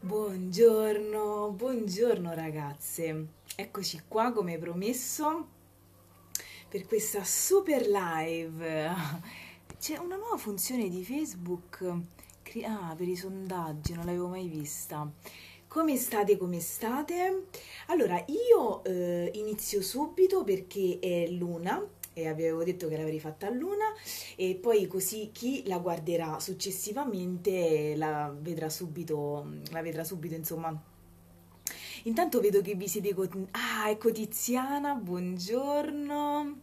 Buongiorno, buongiorno ragazze, eccoci qua come promesso per questa super live. C'è una nuova funzione di Facebook, per i sondaggi, non l'avevo mai vista. Come state, come state? Allora, io inizio subito perché è l'una e avevo detto che l'avrei fatta a luna e poi così chi la guarderà successivamente la vedrà subito, insomma. Intanto vedo che vi siete Ah, ecco Tiziana, buongiorno.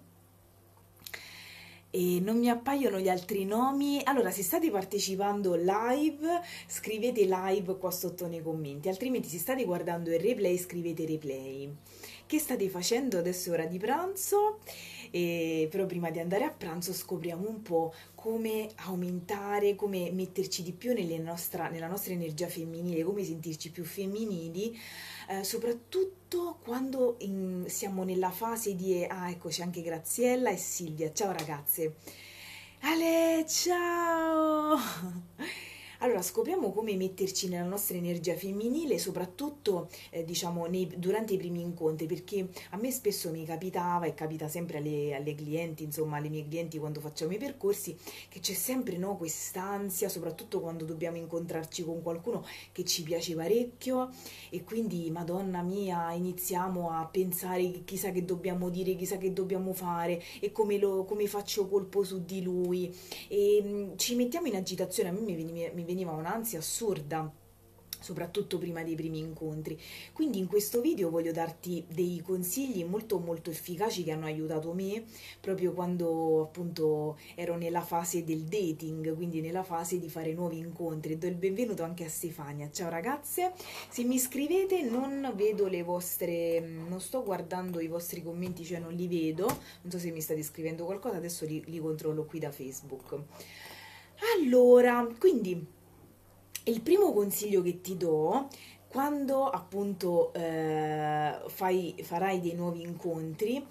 E non mi appaiono gli altri nomi. Allora, se state partecipando live, scrivete live qua sotto nei commenti, altrimenti se state guardando il replay, scrivete replay. Che state facendo? Adesso è ora di pranzo, però prima di andare a pranzo scopriamo un po' come aumentare, come metterci di più nella nostra energia femminile, come sentirci più femminili, soprattutto quando siamo nella fase di... Ah, ecco, c'è anche Graziella e Silvia. Ciao ragazze. Ale, ciao! Allora, scopriamo come metterci nella nostra energia femminile, soprattutto diciamo durante i primi incontri, perché a me spesso mi capitava e capita sempre alle clienti, insomma alle mie clienti quando facciamo i percorsi, che c'è sempre no, quest'ansia, soprattutto quando dobbiamo incontrarci con qualcuno che ci piace parecchio e quindi, Madonna mia, iniziamo a pensare che chissà che dobbiamo dire, chissà che dobbiamo fare e come faccio colpo su di lui e ci mettiamo in agitazione, a me mi veniva un'ansia assurda, soprattutto prima dei primi incontri. Quindi in questo video voglio darti dei consigli molto molto efficaci che hanno aiutato me proprio quando appunto ero nella fase del dating, quindi nella fase di fare nuovi incontri. Do il benvenuto anche a Stefania. Ciao ragazze, se mi scrivete non vedo le vostre, non sto guardando i vostri commenti, cioè non li vedo, non so se mi state scrivendo qualcosa, adesso li controllo qui da Facebook. Allora, quindi il primo consiglio che ti do, quando appunto farai dei nuovi incontri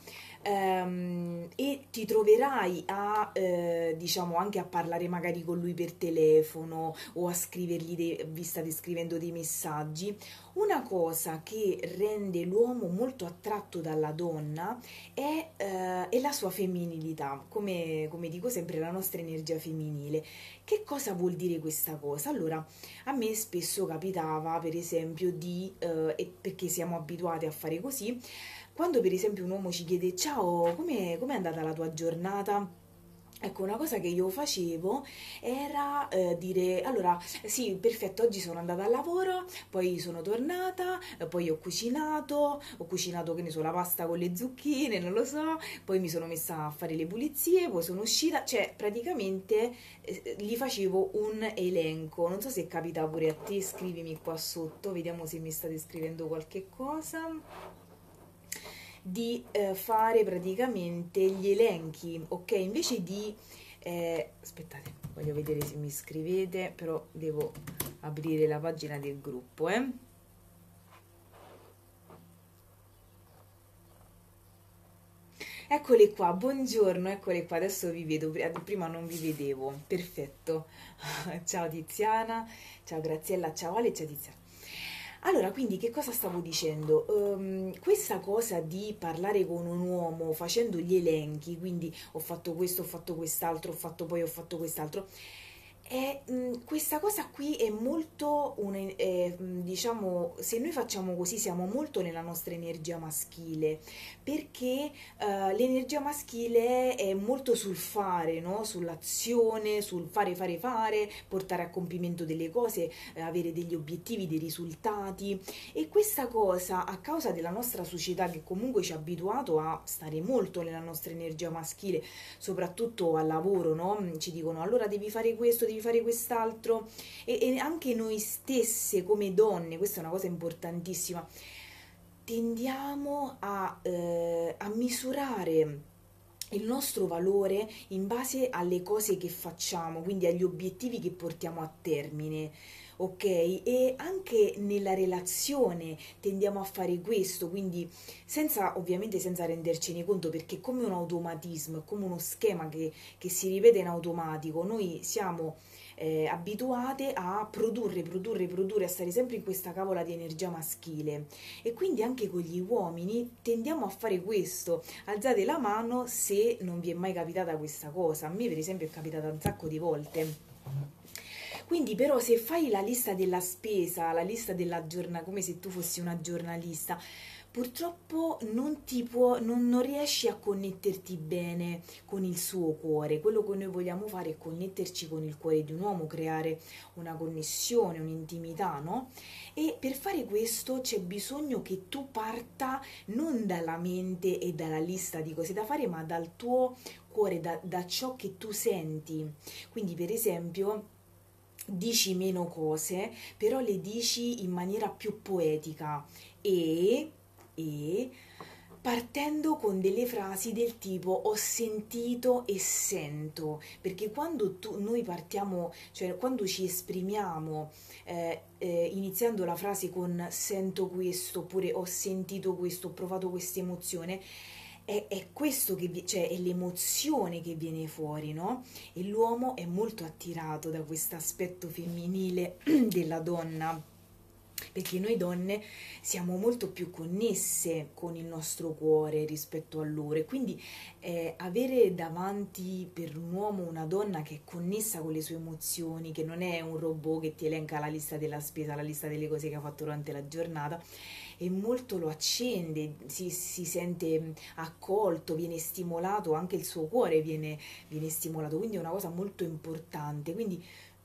e ti troverai a, diciamo, anche a parlare magari con lui per telefono o a scrivergli, vi state scrivendo dei messaggi, una cosa che rende l'uomo molto attratto dalla donna è la sua femminilità, come dico sempre, la nostra energia femminile. Che cosa vuol dire questa cosa? Allora, a me spesso capitava, per esempio, e perché siamo abituati a fare così, quando per esempio un uomo ci chiede ciao, com'è andata la tua giornata? Ecco, una cosa che io facevo era dire, allora, sì, perfetto, oggi sono andata al lavoro, poi sono tornata, poi ho cucinato, che ne so, la pasta con le zucchine, non lo so, poi mi sono messa a fare le pulizie, poi sono uscita, cioè praticamente gli facevo un elenco. Non so se capita pure a te, scrivimi qua sotto, vediamo se mi state scrivendo qualche cosa di fare praticamente gli elenchi, ok? Invece di... aspettate, voglio vedere se mi scrivete, però devo aprire la pagina del gruppo, eh? Eccole qua, buongiorno, eccole qua, adesso vi vedo, prima non vi vedevo, perfetto. Ciao Tiziana, ciao Graziella, ciao Ale, ciao Tiziana. Allora, quindi che cosa stavo dicendo? Questa cosa di parlare con un uomo facendo gli elenchi, quindi ho fatto questo, ho fatto quest'altro, ho fatto quest'altro, questa cosa qui è molto, diciamo, se noi facciamo così siamo molto nella nostra energia maschile, perché l'energia maschile è molto sul fare, no? Sull'azione, sul fare, fare, fare, portare a compimento delle cose, avere degli obiettivi, dei risultati. E questa cosa, a causa della nostra società che comunque ci ha abituato a stare molto nella nostra energia maschile, soprattutto al lavoro, no? Ci dicono allora devi fare questo, devi fare quest'altro e anche noi stesse come donne, questa è una cosa importantissima, tendiamo a misurare il nostro valore in base alle cose che facciamo, quindi agli obiettivi che portiamo a termine, ok? E anche nella relazione tendiamo a fare questo, quindi ovviamente senza rendercene conto, perché è come un automatismo, è come uno schema che si ripete in automatico. Noi siamo abituate a produrre, produrre, produrre, a stare sempre in questa cavola di energia maschile. E quindi anche con gli uomini tendiamo a fare questo. Alzate la mano se non vi è mai capitata questa cosa. A me per esempio è capitata un sacco di volte. Quindi però se fai la lista della spesa, la lista della giornata, come se tu fossi una giornalista, purtroppo non riesci a connetterti bene con il suo cuore. Quello che noi vogliamo fare è connetterci con il cuore di un uomo, creare una connessione, un'intimità, no? E per fare questo c'è bisogno che tu parta non dalla mente e dalla lista di cose da fare, ma dal tuo cuore, da ciò che tu senti. Quindi, per esempio, dici meno cose, però le dici in maniera più poetica e, e partendo con delle frasi del tipo ho sentito e sento, perché quando noi partiamo, cioè quando ci esprimiamo iniziando la frase con sento questo, oppure ho sentito questo, ho provato questa emozione, è questo cioè è l'emozione che viene fuori, no? E l'uomo è molto attirato da questo aspetto femminile della donna, perché noi donne siamo molto più connesse con il nostro cuore rispetto a loro, e quindi avere davanti per un uomo una donna che è connessa con le sue emozioni, che non è un robot che ti elenca la lista della spesa, la lista delle cose che ha fatto durante la giornata, e molto lo accende, si sente accolto, viene stimolato, anche il suo cuore viene stimolato, quindi è una cosa molto importante. Quindi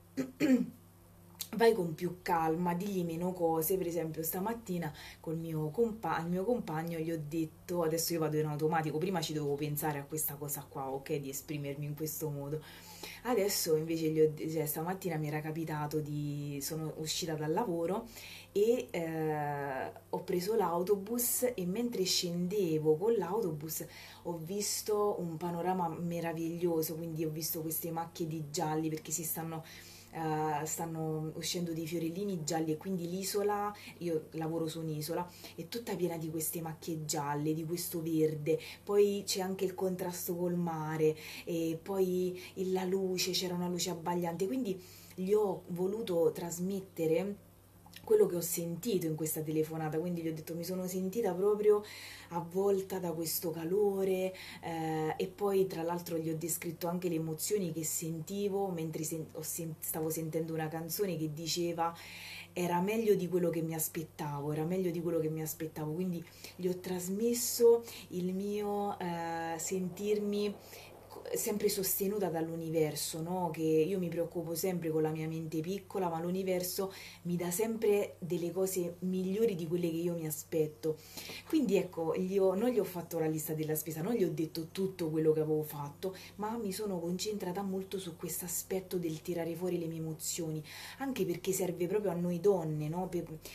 vai con più calma, digli meno cose. Per esempio stamattina al mio compagno gli ho detto, adesso io vado in automatico, prima ci dovevo pensare a questa cosa qua, ok, di esprimermi in questo modo. Adesso invece cioè, stamattina mi era capitato sono uscita dal lavoro e ho preso l'autobus, e mentre scendevo con l'autobus ho visto un panorama meraviglioso, quindi ho visto queste macchie di gialli, perché stanno uscendo dei fiorellini gialli, e quindi l'isola, io lavoro su un'isola, è tutta piena di queste macchie gialle, di questo verde, poi c'è anche il contrasto col mare, e poi la luce, c'era una luce abbagliante, quindi gli ho voluto trasmettere quello che ho sentito in questa telefonata. Quindi gli ho detto mi sono sentita proprio avvolta da questo calore, e poi tra l'altro gli ho descritto anche le emozioni che sentivo mentre stavo sentendo una canzone che diceva era meglio di quello che mi aspettavo, era meglio di quello che mi aspettavo, quindi gli ho trasmesso il mio sentirmi sempre sostenuta dall'universo, no? Che io mi preoccupo sempre con la mia mente piccola, ma l'universo mi dà sempre delle cose migliori di quelle che io mi aspetto. Quindi ecco, non gli ho fatto la lista della spesa, non gli ho detto tutto quello che avevo fatto, ma mi sono concentrata molto su questo aspetto del tirare fuori le mie emozioni, anche perché serve proprio a noi donne, no?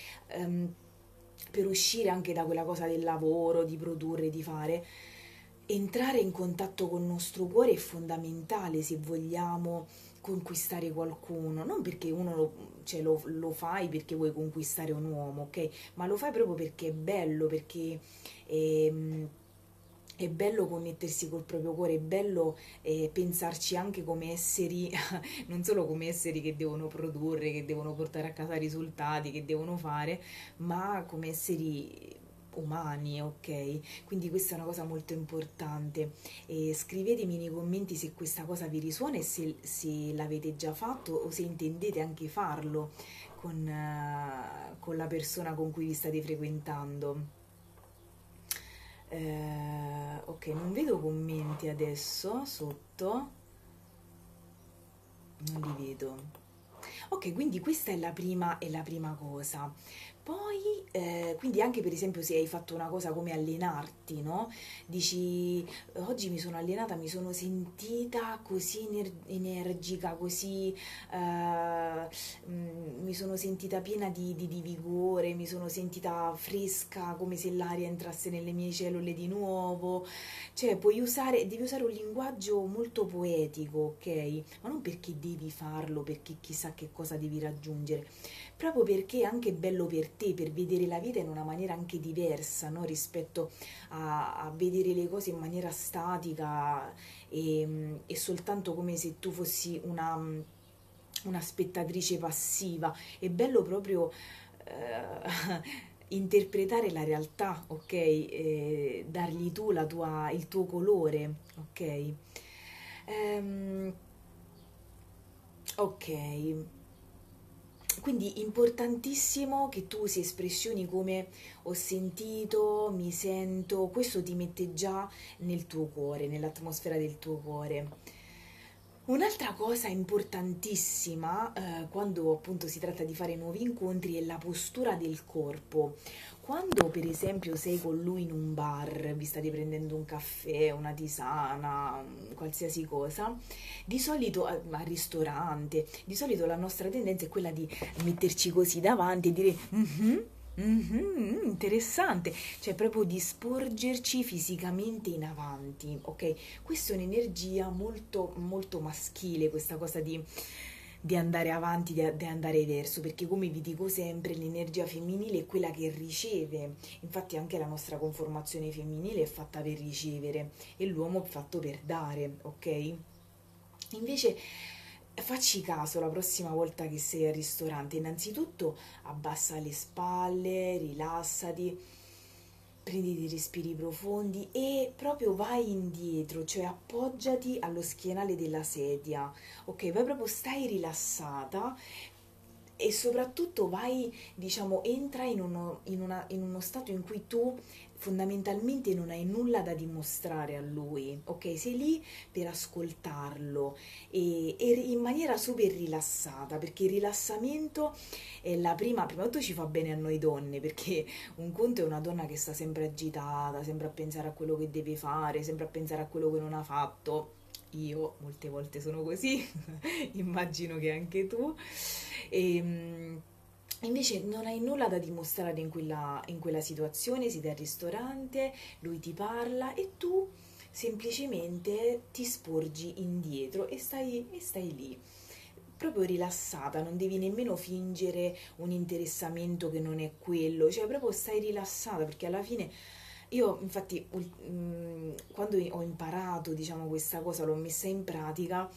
Per uscire anche da quella cosa del lavoro, di produrre, di fare. Entrare in contatto col nostro cuore è fondamentale se vogliamo conquistare qualcuno, non perché cioè lo fai perché vuoi conquistare un uomo, ok? Ma lo fai proprio perché è bello, perché è bello connettersi col proprio cuore, è bello pensarci anche come esseri, non solo come esseri che devono produrre, che devono portare a casa risultati, che devono fare, ma come esseri umani, ok? Quindi questa è una cosa molto importante. E scrivetemi nei commenti se questa cosa vi risuona, e se l'avete già fatto o se intendete anche farlo con la persona con cui vi state frequentando. Ok, non vedo commenti adesso sotto, non li vedo. Ok, quindi questa è la prima cosa. Poi, quindi anche per esempio se hai fatto una cosa come allenarti, no? Dici, oggi mi sono allenata, mi sono sentita così energica, così, mi sono sentita piena di vigore, mi sono sentita fresca, come se l'aria entrasse nelle mie cellule di nuovo. Cioè, devi usare un linguaggio molto poetico, ok? Ma non perché devi farlo, perché chissà che cosa devi raggiungere, proprio perché è anche bello per te, per vedere la vita in una maniera anche diversa, no? Rispetto a vedere le cose in maniera statica, e soltanto come se tu fossi una spettatrice passiva, è bello proprio interpretare la realtà, ok? Dargli tu il tuo colore, ok? Ehm, ok, quindi importantissimo che tu usi espressioni come ho sentito, mi sento, questo ti mette già nel tuo cuore, nell'atmosfera del tuo cuore. Un'altra cosa importantissima, quando appunto si tratta di fare nuovi incontri è la postura del corpo. Quando per esempio sei con lui in un bar, vi state prendendo un caffè, una tisana, qualsiasi cosa, di solito al ristorante, di solito la nostra tendenza è quella di metterci così davanti e dire "Mhm, mhm, interessante", cioè proprio di sporgerci fisicamente in avanti, ok? Questa è un'energia molto, molto maschile, questa cosa di andare avanti, di andare verso, perché come vi dico sempre, l'energia femminile è quella che riceve, infatti anche la nostra conformazione femminile è fatta per ricevere e l'uomo è fatto per dare, ok? Invece facci caso la prossima volta che sei al ristorante, innanzitutto abbassa le spalle, rilassati, prendi dei respiri profondi e proprio vai indietro, cioè appoggiati allo schienale della sedia, ok? Vai proprio, stai rilassata e soprattutto vai, diciamo, entra in uno stato in cui tu fondamentalmente non hai nulla da dimostrare a lui, ok? Sei lì per ascoltarlo e in maniera super rilassata, perché il rilassamento è prima di tutto ci fa bene a noi donne, perché un conto è una donna che sta sempre agitata, sempre a pensare a quello che deve fare, sempre a pensare a quello che non ha fatto. Io molte volte sono così, immagino che anche tu. E, invece non hai nulla da dimostrare in quella situazione, siete al ristorante, lui ti parla e tu semplicemente ti sporgi indietro e stai lì, proprio rilassata, non devi nemmeno fingere un interessamento che non è quello, cioè proprio stai rilassata perché alla fine io infatti quando ho imparato diciamo questa cosa, l'ho messa in pratica,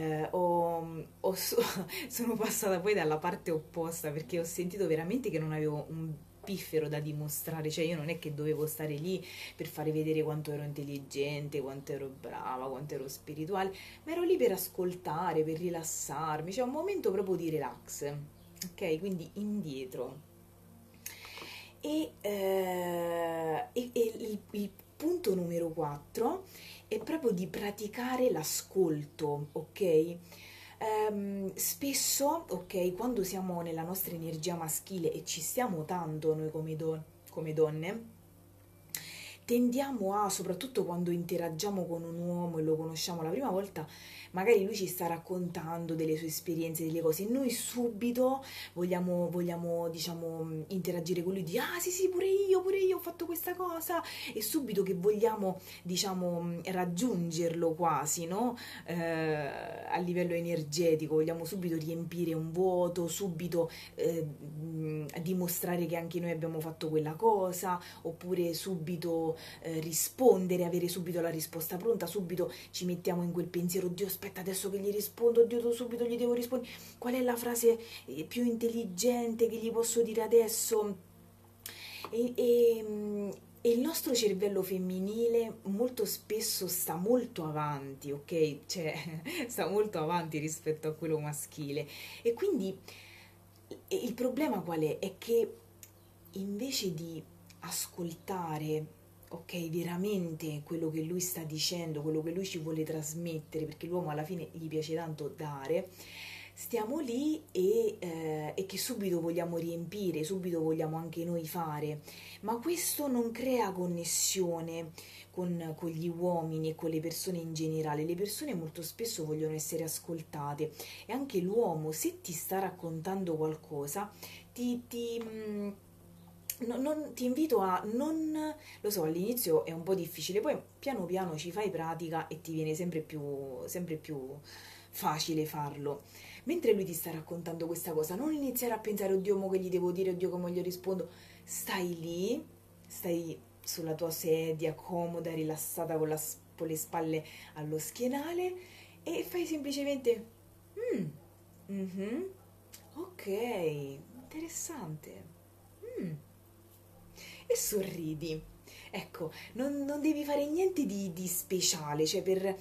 sono passata poi dalla parte opposta perché ho sentito veramente che non avevo un piffero da dimostrare, cioè io non è che dovevo stare lì per fare vedere quanto ero intelligente, quanto ero brava, quanto ero spirituale, ma ero lì per ascoltare, per rilassarmi, cioè un momento proprio di relax, ok? Quindi indietro. E il punto numero 4 è proprio di praticare l'ascolto, ok? Spesso, ok, quando siamo nella nostra energia maschile e ci stiamo tanto noi come donne, tendiamo a, soprattutto quando interagiamo con un uomo e lo conosciamo la prima volta, magari lui ci sta raccontando delle sue esperienze, delle cose, e noi subito vogliamo diciamo, interagire con lui, di ah sì sì, pure io ho fatto questa cosa, e subito che vogliamo, diciamo, raggiungerlo quasi, no? A livello energetico, vogliamo subito riempire un vuoto, subito dimostrare che anche noi abbiamo fatto quella cosa, oppure subito rispondere, avere subito la risposta pronta, subito ci mettiamo in quel pensiero, oddio aspetta adesso che gli rispondo, oddio subito gli devo rispondere, qual è la frase più intelligente che gli posso dire adesso? E, e, e il nostro cervello femminile molto spesso sta molto avanti, ok? Cioè sta molto avanti rispetto a quello maschile. E quindi il problema qual è? È che invece di ascoltare, ok, veramente quello che lui sta dicendo, quello che lui ci vuole trasmettere, perché l'uomo alla fine gli piace tanto dare, stiamo lì e che subito vogliamo riempire, subito vogliamo anche noi fare, ma questo non crea connessione con gli uomini e con le persone in generale. Le persone molto spesso vogliono essere ascoltate e anche l'uomo, se ti sta raccontando qualcosa, ti invito a non, lo so, all'inizio è un po' difficile, poi piano piano ci fai pratica e ti viene sempre più facile farlo. Mentre lui ti sta raccontando questa cosa, non iniziare a pensare, oddio, mo che gli devo dire, oddio, come gli rispondo. Stai lì, stai sulla tua sedia, comoda, rilassata con le spalle allo schienale e fai semplicemente, "Mm, Mhm. Ok, interessante. Mm. E sorridi. Ecco, non devi fare niente di speciale, cioè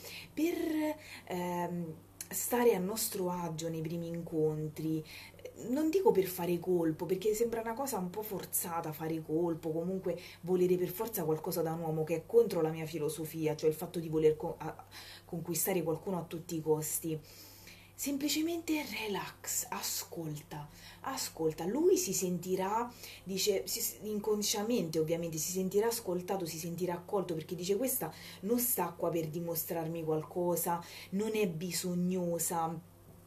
per stare a nostro agio nei primi incontri. Non dico per fare colpo, perché sembra una cosa un po' forzata fare colpo, comunque volere per forza qualcosa da un uomo, che è contro la mia filosofia, cioè il fatto di voler conquistare qualcuno a tutti i costi. Semplicemente relax, ascolta, ascolta. Lui si sentirà, dice, inconsciamente ovviamente, si sentirà ascoltato, si sentirà accolto, perché dice questa non sta qua per dimostrarmi qualcosa, non è bisognosa.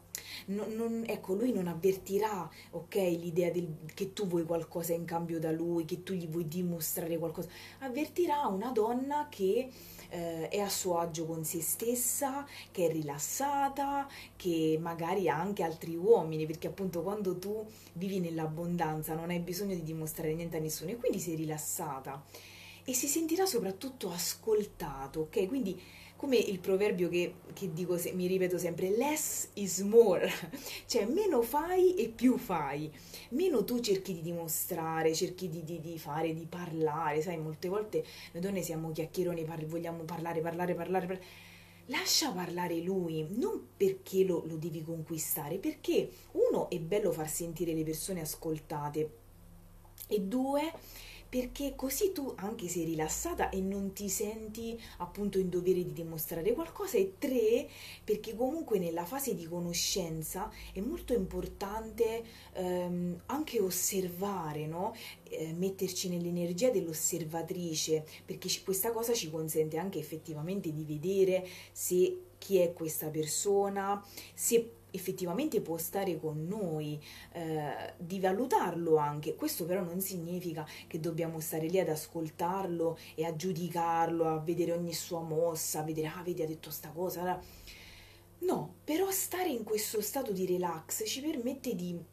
Ecco, lui non avvertirà, ok, l'idea che tu vuoi qualcosa in cambio da lui, che tu gli vuoi dimostrare qualcosa. Avvertirà una donna che è a suo agio con se stessa, che è rilassata, che magari ha anche altri uomini, perché appunto quando tu vivi nell'abbondanza non hai bisogno di dimostrare niente a nessuno e quindi sei rilassata e si sentirà soprattutto ascoltato, ok? Quindi come il proverbio che dico, mi ripeto sempre, less is more, cioè meno fai e più fai, meno tu cerchi di dimostrare, cerchi di fare, di parlare, sai, molte volte noi donne siamo chiacchieroni, vogliamo parlare, parlare, parlare, lascia parlare lui, non perché lo devi conquistare, perché uno è bello far sentire le persone ascoltate e due perché così tu anche sei rilassata e non ti senti appunto in dovere di dimostrare qualcosa e tre perché comunque nella fase di conoscenza è molto importante anche osservare, no? Metterci nell'energia dell'osservatrice perché questa cosa ci consente anche effettivamente di vedere se chi è questa persona, se effettivamente può stare con noi, di valutarlo anche. Questo però non significa che dobbiamo stare lì ad ascoltarlo e a giudicarlo, a vedere ogni sua mossa, a vedere, ah, vedi, ha detto sta cosa. No, però stare in questo stato di relax ci permette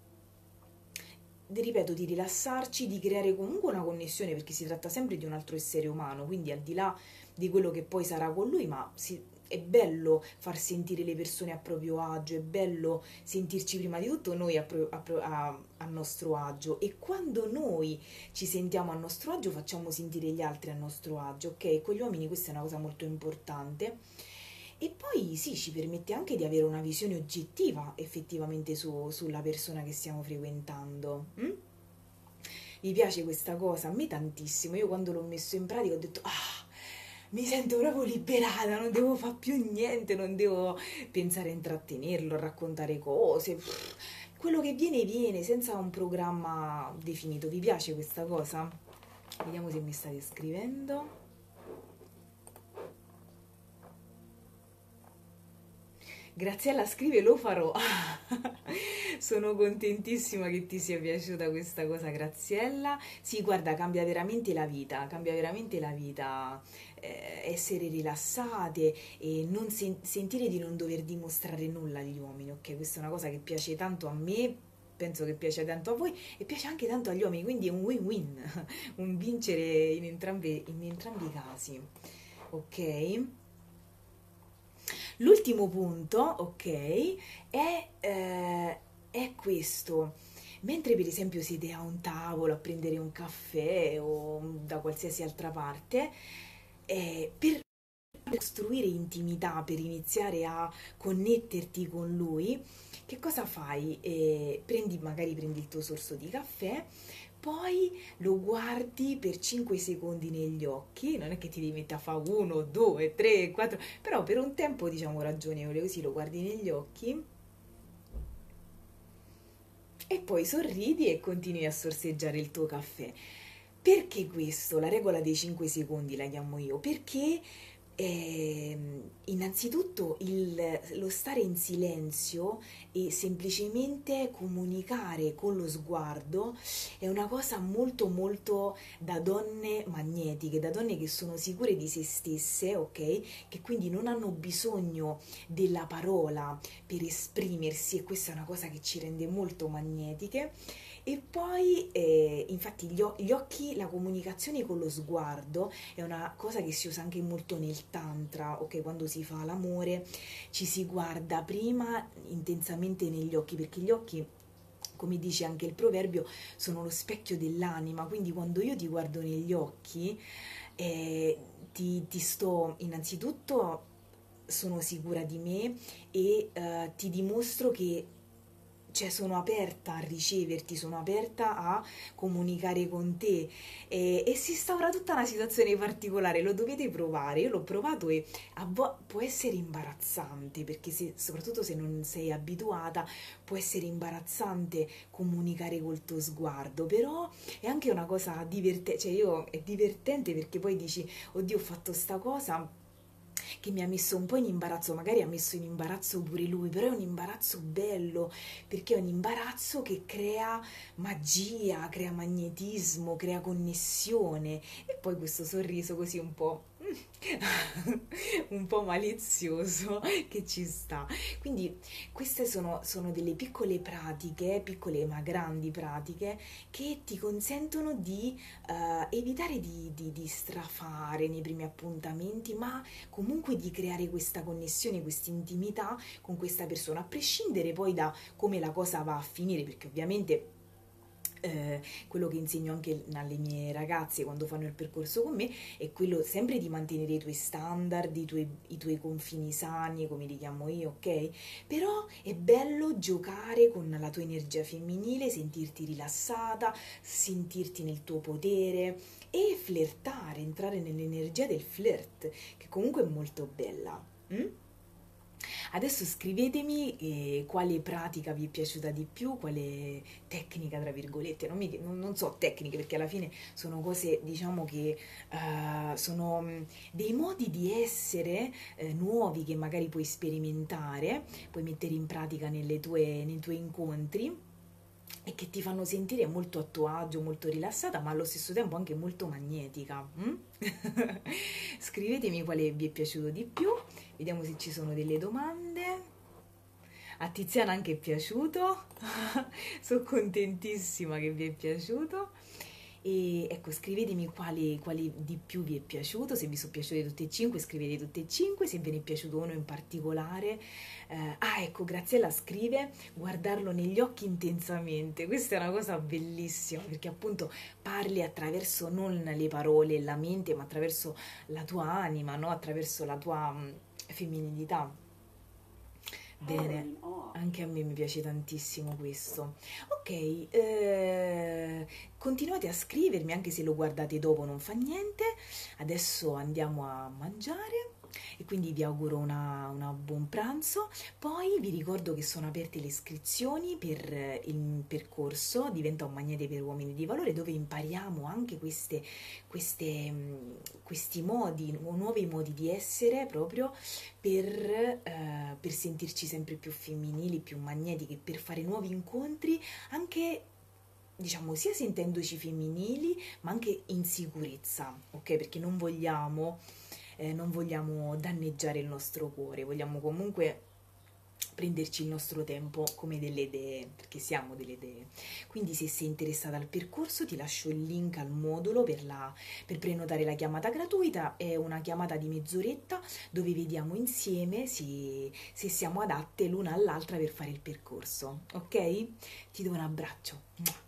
ripeto, di rilassarci, di creare comunque una connessione, perché si tratta sempre di un altro essere umano, quindi al di là di quello che poi sarà con lui, è bello far sentire le persone a proprio agio, è bello sentirci prima di tutto noi a nostro agio e quando noi ci sentiamo a nostro agio facciamo sentire gli altri a nostro agio, ok? Con gli uomini questa è una cosa molto importante. E poi sì, ci permette anche di avere una visione oggettiva effettivamente sulla persona che stiamo frequentando. Mm? Mi piace questa cosa, a me tantissimo. Io quando l'ho messo in pratica ho detto, ah, mi sento proprio liberata, non devo fare più niente, non devo pensare a intrattenerlo, a raccontare cose. Quello che viene viene senza un programma definito. Vi piace questa cosa? Vediamo se mi state scrivendo. Graziella scrive lo farò. Sono contentissima che ti sia piaciuta questa cosa, Graziella. Sì, guarda, cambia veramente la vita, essere rilassate e non sentire di non dover dimostrare nulla agli uomini, ok? Questa è una cosa che piace tanto a me, penso che piace tanto a voi e piace anche tanto agli uomini, quindi è un win-win, un vincere in entrambi i casi, ok? L'ultimo punto, ok, è questo. Mentre per esempio siete a un tavolo a prendere un caffè o da qualsiasi altra parte, per costruire intimità, per iniziare a connetterti con lui, che cosa fai? Magari prendi il tuo sorso di caffè, poi lo guardi per 5 secondi negli occhi, non è che ti devi mettere a fare 1, 2, 3, 4, però per un tempo diciamo ragionevole, così lo guardi negli occhi e poi sorridi e continui a sorseggiare il tuo caffè. Perché questo? La regola dei 5 secondi la chiamo io, perché innanzitutto lo stare in silenzio e semplicemente comunicare con lo sguardo è una cosa molto molto da donne magnetiche, da donne che sono sicure di se stesse, ok? Che quindi non hanno bisogno della parola per esprimersi e questa è una cosa che ci rende molto magnetiche E poi, infatti, gli occhi, la comunicazione con lo sguardo è una cosa che si usa anche molto nel tantra, ok? Quando si fa l'amore ci si guarda prima intensamente negli occhi, perché gli occhi, come dice anche il proverbio, sono lo specchio dell'anima, quindi quando io ti guardo negli occhi, eh, ti sto innanzitutto sono sicura di me e ti dimostro che cioè, sono aperta a riceverti, sono aperta a comunicare con te e si instaura tutta una situazione particolare, lo dovete provare, io l'ho provato e può essere imbarazzante perché soprattutto se non sei abituata può essere imbarazzante comunicare col tuo sguardo, però è anche una cosa divertente, cioè è divertente perché poi dici, oddio ho fatto sta cosa che mi ha messo un po' in imbarazzo, magari ha messo in imbarazzo pure lui, però è un imbarazzo bello, perché è un imbarazzo che crea magia, crea magnetismo, crea connessione e poi questo sorriso così un po' un po' malizioso che ci sta. Quindi queste sono delle piccole pratiche, piccole ma grandi pratiche, che ti consentono di evitare di strafare nei primi appuntamenti, ma comunque di creare questa connessione, questa intimità con questa persona, a prescindere poi da come la cosa va a finire, perché ovviamente quello che insegno anche alle mie ragazze quando fanno il percorso con me è quello sempre di mantenere i tuoi standard, i tuoi confini sani, come li chiamo io, ok? Però è bello giocare con la tua energia femminile, sentirti rilassata, sentirti nel tuo potere e flirtare, entrare nell'energia del flirt, che comunque è molto bella. Mm? Adesso scrivetemi quale pratica vi è piaciuta di più, quale tecnica, tra virgolette, non so tecniche perché alla fine sono cose, diciamo che sono dei modi di essere nuovi che magari puoi sperimentare, puoi mettere in pratica nei tuoi incontri e che ti fanno sentire molto a tuo agio, molto rilassata, ma allo stesso tempo anche molto magnetica. Mm? Scrivetemi quale vi è piaciuto di più, vediamo se ci sono delle domande. A Tiziana anche è piaciuto, sono contentissima che vi è piaciuto. E ecco, scrivetemi quali di più vi è piaciuto, se vi sono piaciute tutte e cinque scrivete tutte e cinque, se ve ne è piaciuto uno in particolare. Ecco, Graziella scrive guardarlo negli occhi intensamente, questa è una cosa bellissima perché appunto parli attraverso non le parole e la mente, ma attraverso la tua anima, no? Attraverso la tua femminilità. Bene, anche a me mi piace tantissimo questo. Ok, continuate a scrivermi anche se lo guardate dopo, non fa niente. Adesso andiamo a mangiare e quindi vi auguro una buon pranzo. Poi vi ricordo che sono aperte le iscrizioni per il percorso Diventa un magnete per uomini di valore, dove impariamo anche questi modi, nuovi modi di essere proprio per sentirci sempre più femminili, più magnetiche, per fare nuovi incontri, anche diciamo sia sentendoci femminili, ma anche in sicurezza, ok? Perché non vogliamo danneggiare il nostro cuore, vogliamo comunque prenderci il nostro tempo come delle dee, perché siamo delle dee. Quindi se sei interessata al percorso ti lascio il link al modulo per prenotare la chiamata gratuita, è una chiamata di mezz'oretta dove vediamo insieme se siamo adatte l'una all'altra per fare il percorso, ok? Ti do un abbraccio.